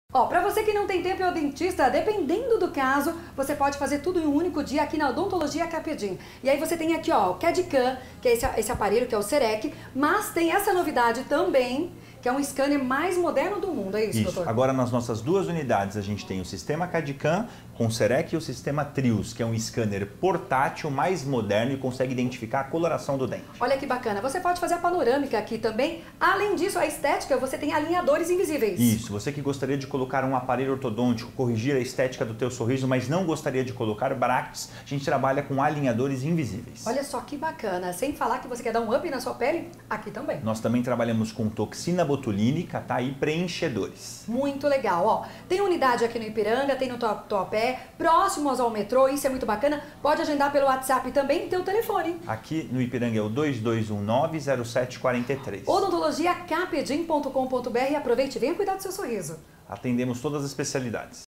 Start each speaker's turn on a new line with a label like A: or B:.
A: Ó, para você que não tem tempo e é o dentista, dependendo do caso, você pode fazer tudo em um único dia aqui na Odontologia Capedim. E aí você tem aqui, ó, o CAD/CAM, que é esse aparelho que é o CEREC, mas tem essa novidade também, que é um scanner mais moderno do mundo, é isso, doutor?
B: Agora nas nossas duas unidades a gente tem o sistema CAD/CAM com o CEREC e o sistema TRIOS, que é um scanner portátil mais moderno e consegue identificar a coloração do dente.
A: Olha que bacana, você pode fazer a panorâmica aqui também. Além disso, a estética, você tem alinhadores invisíveis.
B: Isso, você que gostaria de colocar um aparelho ortodôntico, corrigir a estética do teu sorriso, mas não gostaria de colocar brackets, a gente trabalha com alinhadores invisíveis.
A: Olha só que bacana, sem falar que você quer dar um up na sua pele, aqui também.
B: Nós também trabalhamos com toxina botulínica, tá? E preenchedores.
A: Muito legal, ó. Tem unidade aqui no Ipiranga, tem no Tatuapé, próximos ao metrô, isso é muito bacana. Pode agendar pelo WhatsApp também e ter o telefone.
B: Aqui no Ipiranga é o 2219-0743.
A: Odontologiacapedim.com.br e aproveite e venha cuidar do seu sorriso.
B: Atendemos todas as especialidades.